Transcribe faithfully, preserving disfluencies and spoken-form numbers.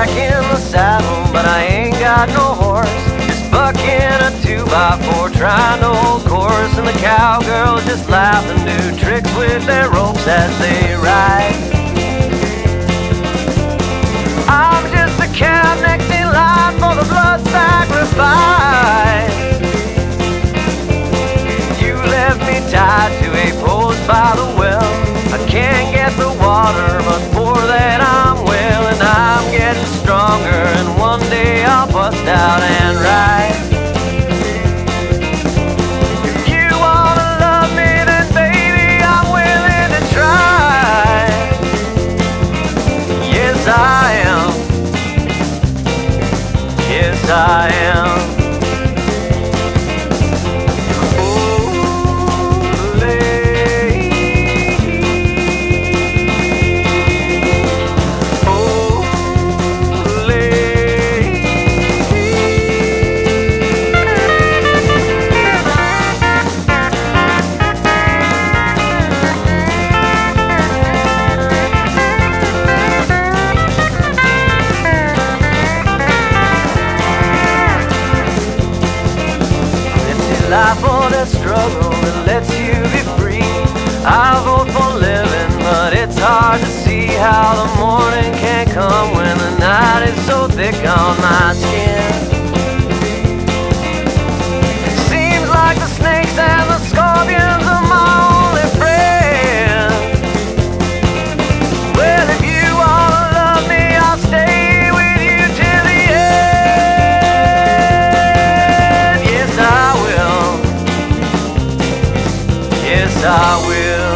back in the saddle, but I ain't got no horse. Just bucking a two by four, trying to hold course, and the cowgirls just laugh and do tricks with their ropes as they ride. I'm just a cow next in line for the blood sacrifice. You left me tied to a post by the well. I can't get the water, but for that I'm well, and I'm getting stronger, and one day I'll bust out and ride. If you wanna love me, then baby, I'm willing to try. Yes, I am. Yes, I am. Life or that struggle that lets you be free. I vote for living, but it's hard to see how the morning can come when the night is so thick on my skin. Seems like the snakes and the scorpions are my only friend. Well, if you wanna love me, I'll stay with you till the end. Yes, I will. Yes, I will.